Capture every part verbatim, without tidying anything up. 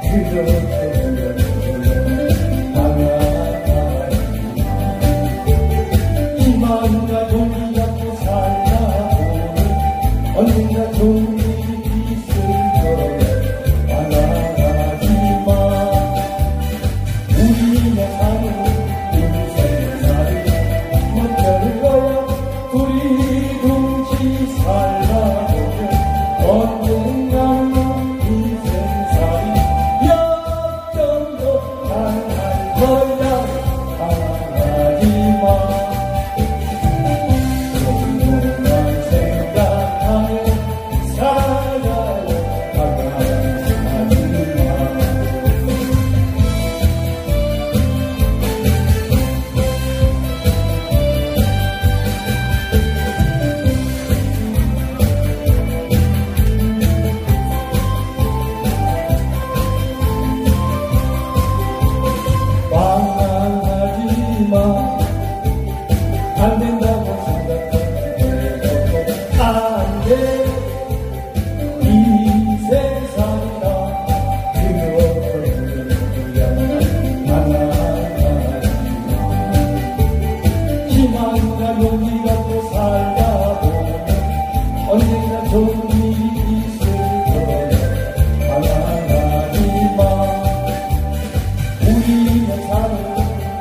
희망과 용기 갖고 살아보면 언젠가 좋은 일이 있을 거야. 나가지마. 우리가 사는 인생살이 못할 거야. 둘이 둥지 살아보면 언젠가는 인생살이 역전도 당할 거야. 나가지마. 안 된다고 생각하는 안 돼. 이 세상이라 그렇구나. 희망과 용기 갖고 살다 보면 언젠가 좋은 일이 있을 거야. 하나하지마. 우리는 사는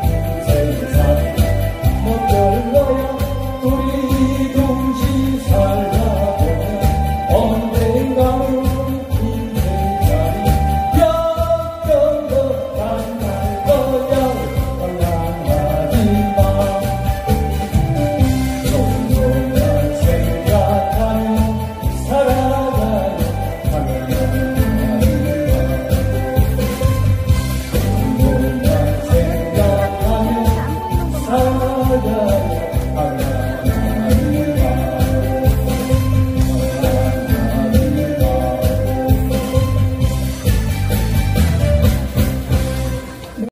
우리 동시 살아보면 언젠가는 인생살이 역전도 당할 거야. 원망하지마. 조금만 생각하며 살아가요. 원망하지마. 조금만 생각하며 살아가요.